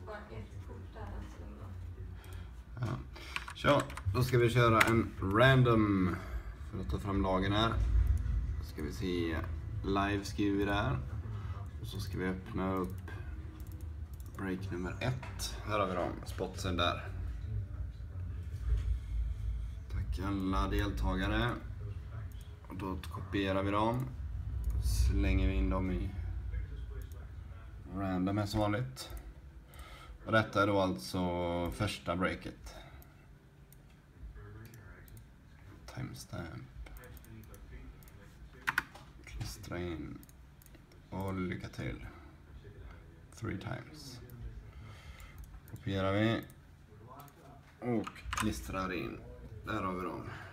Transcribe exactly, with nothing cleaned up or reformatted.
bara ett kort där än så länge. Ja. Så, då ska vi köra en random för att ta fram lagen här. Då ska vi se, live skriver vi där. Och så ska vi öppna upp break nummer ett. Här har vi dem, spotsen där. Tack alla deltagare. Och då kopierar vi dem. Slänger vi in dem i random som vanligt. Och detta är då alltså första breaket. Timestamp. Klistra in. Och lycka till. Three times. Kopierar vi. Och klistrar in. Där har vi dem.